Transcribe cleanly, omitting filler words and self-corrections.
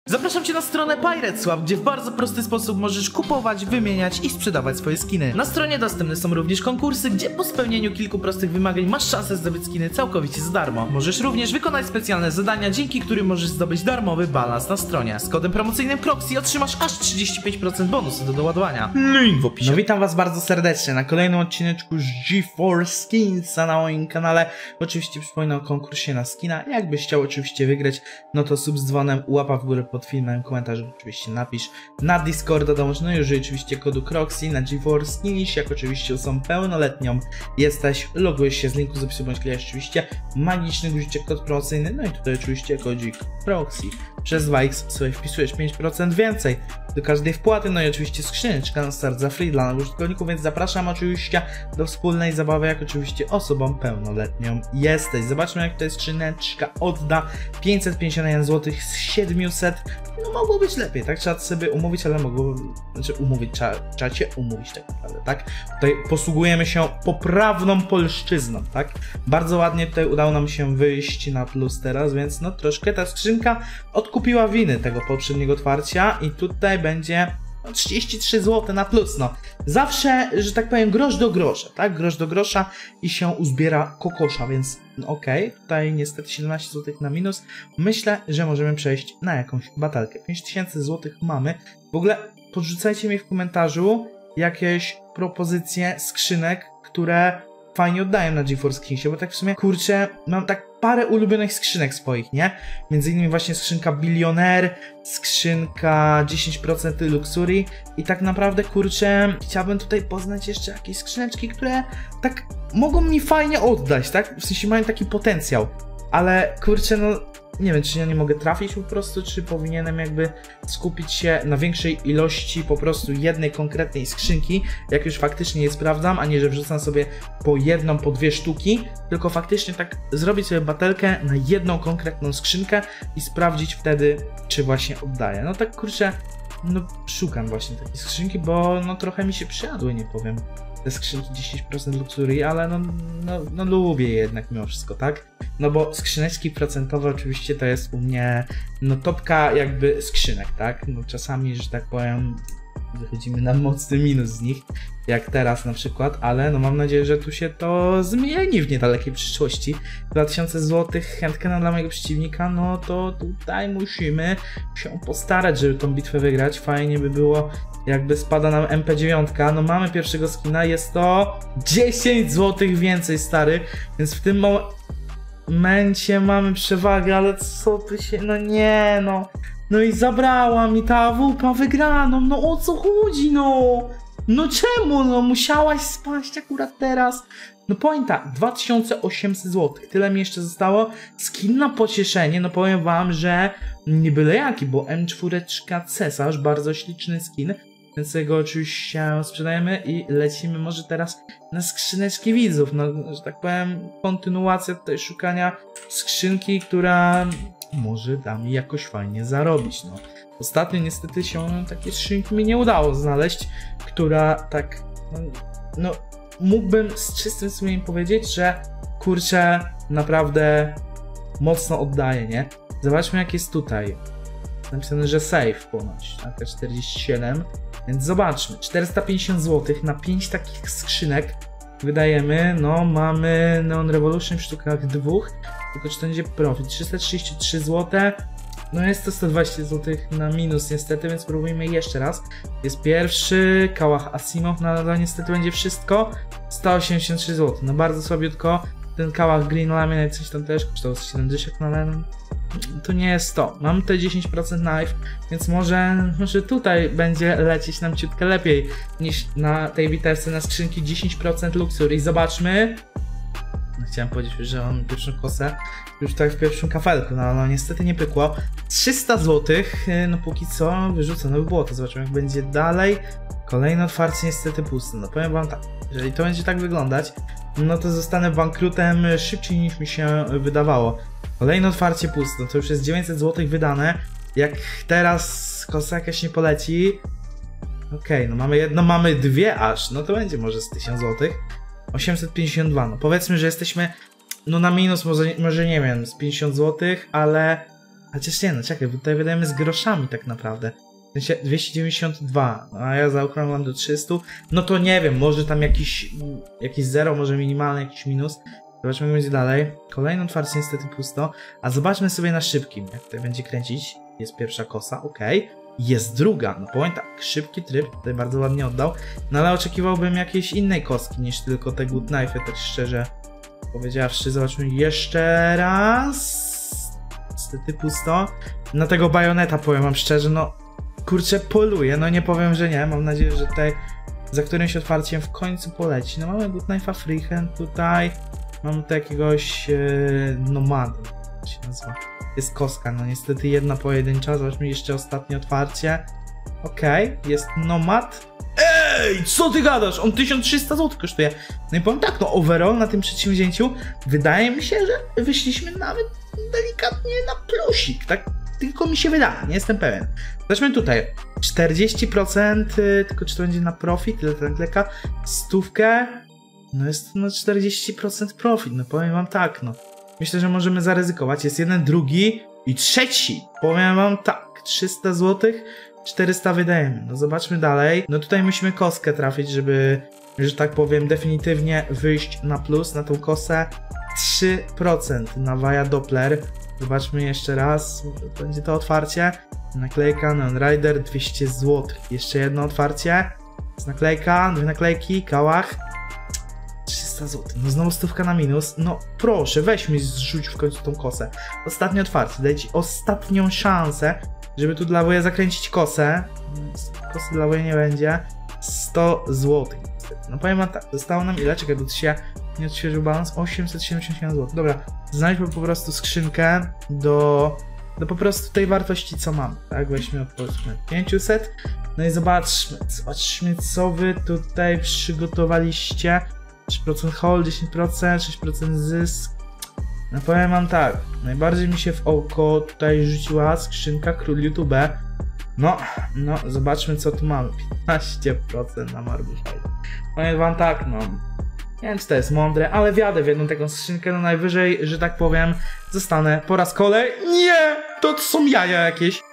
Zapraszam Cię na stronę PirateSwap, gdzie w bardzo prosty sposób możesz kupować, wymieniać i sprzedawać swoje skiny. Na stronie dostępne są również konkursy, gdzie po spełnieniu kilku prostych wymagań masz szansę zdobyć skiny całkowicie za darmo. Możesz również wykonać specjalne zadania, dzięki którym możesz zdobyć darmowy balans na stronie. Z kodem promocyjnym Croxy otrzymasz aż 35% bonusu do doładowania. Link w opisie. No witam Was bardzo serdecznie na kolejnym odcineczku z GeForce Skinsa na moim kanale. Oczywiście przypominam o konkursie na skina. Jakbyś chciał oczywiście wygrać, no to sub z dzwonem, łapa w górę pod filmem, komentarz oczywiście napisz, na Discorda dołącz, no i użyj oczywiście kodu Croxy na GeForce Skins, jak oczywiście osobą pełnoletnią jesteś, logujesz się z linku z opisu, bądź klikasz oczywiście magiczny guziczek, kod promocyjny, no i tutaj oczywiście kodzik Croxy. Przez 2x sobie wpisujesz 5% więcej do każdej wpłaty, no i oczywiście skrzyneczka na start za free dla nowych użytkowników, więc zapraszam oczywiście do wspólnej zabawy, jak oczywiście osobą pełnoletnią jesteś. Zobaczmy, jak to jest skrzyneczka odda 551 zł z 700. No mogło być lepiej, tak? Trzeba sobie umówić, ale mogło, znaczy umówić, trzeba cię umówić tak naprawdę, tak? Tutaj posługujemy się poprawną polszczyzną, tak? Bardzo ładnie tutaj udało nam się wyjść na plus teraz, więc no troszkę ta skrzynka odkupiła winy tego poprzedniego otwarcia i tutaj będzie 33 zł na plus, no. Zawsze, że tak powiem, grosz do grosza, tak? Grosz do grosza i się uzbiera kokosza, więc no okej, tutaj niestety 17 zł na minus. Myślę, że możemy przejść na jakąś batelkę. 5000 zł mamy. W ogóle podrzucajcie mi w komentarzu jakieś propozycje skrzynek, które fajnie oddają na GeForce Skinsie, bo tak w sumie, kurczę, mam tak parę ulubionych skrzynek swoich, nie? Między innymi właśnie skrzynka Bilioner, skrzynka 10% Luxury i tak naprawdę, kurczę, chciałbym tutaj poznać jeszcze jakieś skrzyneczki, które tak mogą mi fajnie oddać, tak? W sensie mają taki potencjał, ale kurczę, no nie wiem, czy ja nie mogę trafić po prostu, czy powinienem jakby skupić się na większej ilości po prostu jednej konkretnej skrzynki, jak już faktycznie je sprawdzam, a nie, że wrzucam sobie po jedną, po dwie sztuki, tylko faktycznie tak zrobić sobie batelkę na jedną konkretną skrzynkę i sprawdzić wtedy, czy właśnie oddaję. No tak kurczę, no szukam właśnie takiej skrzynki, bo no trochę mi się przyjadły, nie powiem, te skrzynki 10% Luxury, ale no lubię je jednak mimo wszystko, tak? No bo skrzyneczki procentowe oczywiście to jest u mnie no topka jakby skrzynek, tak? No czasami, że tak powiem, wychodzimy na mocny minus z nich, jak teraz na przykład, ale no mam nadzieję, że tu się to zmieni w niedalekiej przyszłości. 2000 zł chętka dla mojego przeciwnika, no to tutaj musimy się postarać, żeby tą bitwę wygrać. Fajnie by było, jakby spada nam MP9, no mamy pierwszego skina, jest to 10 zł więcej, stary, więc w tym momencie mamy przewagę, ale co tu się, no nie, no. No i zabrała mi ta AWP wygraną, no o co chodzi, no? No czemu, no musiałaś spaść akurat teraz? No pointa, 2800 zł, tyle mi jeszcze zostało. Skin na pocieszenie, no powiem wam, że nie byle jaki, bo M4 Cesarz, bardzo śliczny skin. Więc jego oczywiście sprzedajemy i lecimy może teraz na skrzyneczki widzów. No, że tak powiem, kontynuacja tutaj szukania skrzynki, która może da mi jakoś fajnie zarobić. No. Ostatnio niestety się takie skrzynki mi nie udało znaleźć, która tak, no mógłbym z czystym sumieniem powiedzieć, że kurczę, naprawdę mocno oddaje, nie? Zobaczmy, jak jest tutaj. Napisane, że safe ponoć, tak, 47, więc zobaczmy, 450 zł na 5 takich skrzynek wydajemy, no mamy Neon Revolution w sztukach dwóch, tylko czy to będzie profit, 333 zł, no jest to 120 zł na minus niestety, więc spróbujmy jeszcze raz. Jest pierwszy, Kałach Asimov, no to niestety będzie wszystko, 183 zł, no bardzo słabiutko, ten Kałach Green Laminate coś tam też kosztował 70, no ale to nie jest to. Mam te 10% knife, więc może tutaj będzie lecieć nam ciutkę lepiej niż na tej bitewce na skrzynki 10% Luxury. Zobaczmy. Chciałem powiedzieć, że mam pierwszą kosę już tak w pierwszym kafelku, no niestety nie pykło. 300 zł, no póki co wyrzucone by było to. Zobaczymy, jak będzie dalej. Kolejne otwarcie niestety puste. No powiem wam tak, jeżeli to będzie tak wyglądać, no to zostanę bankrutem szybciej niż mi się wydawało. Kolejne otwarcie puste, to już jest 900 zł wydane. Jak teraz kosa jakaś nie poleci. Okej, no mamy jedno, mamy dwie aż, no to będzie może z 1000 zł. 852, no powiedzmy, że jesteśmy no na minus, może nie wiem, z 50 zł, ale Chociaż nie, no czekaj, bo tutaj wydajemy z groszami tak naprawdę. W sensie 292, a ja zaokrąglam do 300. No to nie wiem, może tam jakiś zero, może minimalny jakiś minus. Zobaczmy, jak będzie dalej. Kolejne otwarcie niestety pusto. A zobaczmy sobie na szybkim, jak tutaj będzie kręcić. Jest pierwsza kosa, ok. Jest druga, no powiem tak, szybki tryb, tutaj bardzo ładnie oddał. No ale oczekiwałbym jakiejś innej kostki niż tylko te good knife, tak szczerze powiedziawszy. Zobaczmy jeszcze raz. Niestety pusto. Na tego bajoneta powiem wam szczerze, no kurczę, poluję, no nie powiem, że nie. Mam nadzieję, że tutaj za którymś otwarciem w końcu poleci. No mamy good knife'a freehand tutaj. Mamy tu jakiegoś nomada, jak się nazywa. Jest kostka, no niestety jedna pojedyncza. Zobaczmy jeszcze ostatnie otwarcie. Okej, jest nomad. Ej, co ty gadasz? On 1300 zł kosztuje. No i powiem tak, no overall na tym przedsięwzięciu wydaje mi się, że wyszliśmy nawet delikatnie na plusik, tak? Tylko mi się wydaje, nie jestem pewien. Zobaczmy tutaj, 40%, tylko czy to będzie na profit, ile ta naklejka? 100. No jest no 40% profit, no powiem wam tak, no. Myślę, że możemy zaryzykować. Jest jeden, drugi i trzeci. Powiem wam tak, 300 zł, 400 wydajemy. No zobaczmy dalej. No tutaj musimy kostkę trafić, żeby, że tak powiem, definitywnie wyjść na plus, na tą kosę. 3% na Vaja Doppler. Zobaczmy jeszcze raz. To będzie to otwarcie. Naklejka Neon Rider 200 zł. Jeszcze jedno otwarcie. Jest naklejka, dwie naklejki, kałach. 300 zł. No znowu 100 na minus. No proszę, weź mi zrzuć w końcu tą kosę. Ostatnie otwarcie. Daj ci ostatnią szansę, żeby tu dla Woja zakręcić kosę. Kosy dla Woja nie będzie. 100 zł. No powiem wam tak, zostało nam ile? Czekaj, bo tu się nie odświeżył balans. 877 zł. Dobra, znajdźmy po prostu skrzynkę do po prostu tej wartości, co mam. Tak, weźmy powiedzmy 500. No i zobaczmy, co wy tutaj przygotowaliście. 3% hold, 10%, 6% zysk. No powiem wam tak, najbardziej mi się w oko tutaj rzuciła skrzynka Król YouTube. No, zobaczmy co tu mamy. 15% na Marbuszaj. Powiem wam tak, no. Nie wiem, czy to jest mądre, ale wjadę w jedną taką skrzynkę, no najwyżej, że tak powiem, zostanę po raz kolejny. Nie! To są jaja jakieś.